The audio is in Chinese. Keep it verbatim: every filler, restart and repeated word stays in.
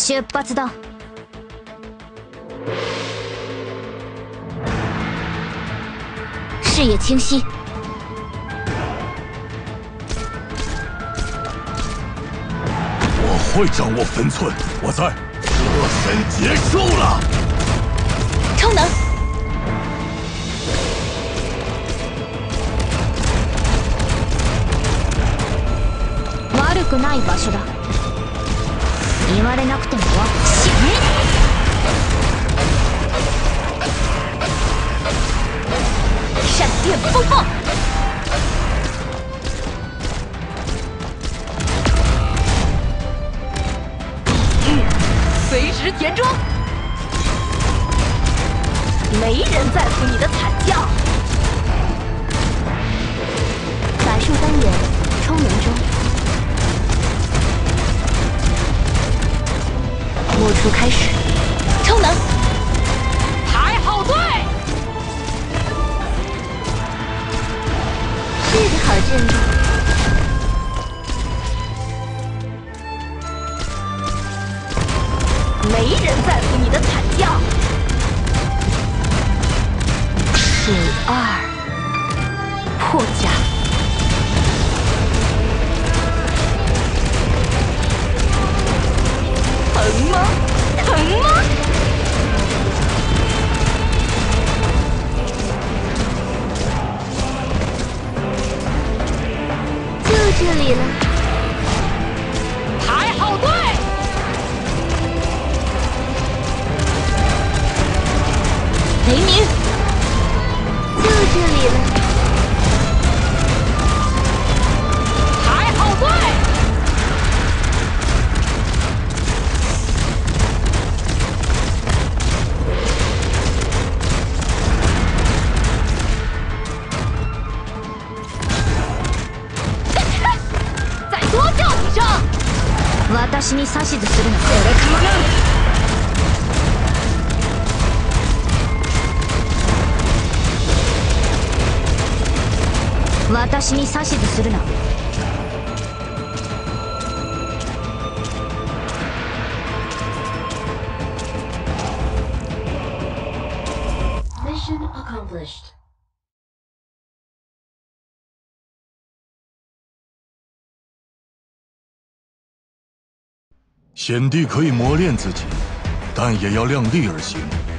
出発だ。视野清晰。 我会掌握分寸，我在。热身结束了。 超能。悪くない場所だ。言われなくてもわ死ね。闪电风暴。嗯，随时填装。没人在乎你的惨叫。法术单元充能中。播出开始，超能，排好队。是个好阵地。没人在乎你的惨叫。数二，破甲。疼吗？疼吗？就这里了。排好队。雷鸣。就这里了。排好队。私に指図するな。これかまらん。私に指図するな。Mission accomplished. 贤弟可以磨练自己，但也要量力而行。